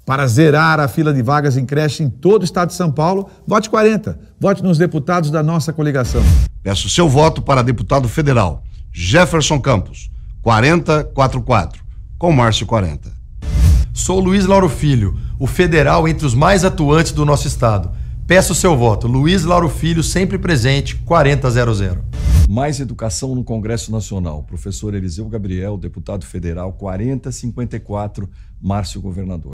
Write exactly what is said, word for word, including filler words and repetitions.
Para zerar a fila de vagas em creche em todo o estado de São Paulo, vote quarenta. Vote nos deputados da nossa coligação. Peço seu voto para deputado federal, Jefferson Campos, quarenta quarenta e quatro, com Márcio quarenta. Sou Luiz Lauro Filho, o federal entre os mais atuantes do nosso estado. Peço seu voto, Luiz Lauro Filho, sempre presente, quarenta zero zero. Mais educação no Congresso Nacional. Professor Eliseu Gabriel, deputado federal, quarenta cinquenta e quatro, Márcio governador.